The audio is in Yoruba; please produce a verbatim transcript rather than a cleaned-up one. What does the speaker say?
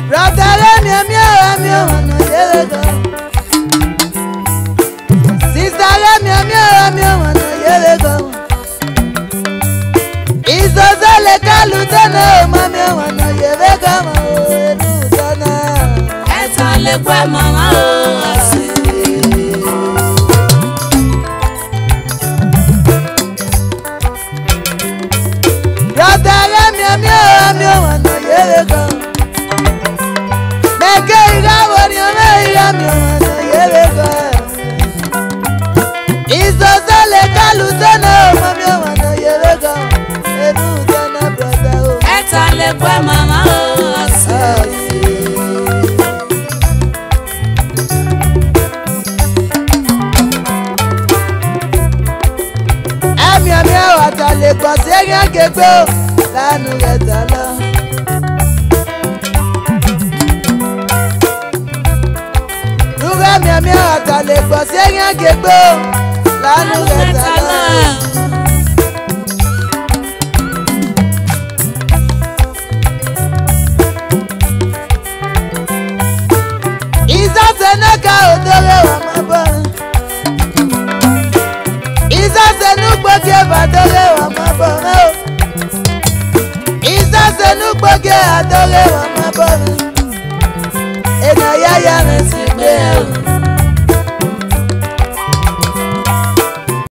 Brother mi mi mi wana yerego. Sister mi mi mi wana yerego. Izozo le kalutana mami wana yerego elutana. Eta le kwa mama o asi. Brother mi mi mi wana yerego. Meke igawori ome mi wana yerego. Izozo le kalutana mami wana yerego elutana brother o. Eta le kwa mama o asi. Ami ami awata le gbo se yan kegbe o lanu reta lo. Ruga mi ami awata le gbo se yan kegbe o lanu reta lo. Iza seneka odore wa mabo. Iza senu gboge badore wa mabo. Iza senu gboge adore wa mabo. Ena ya ya me si gbe o.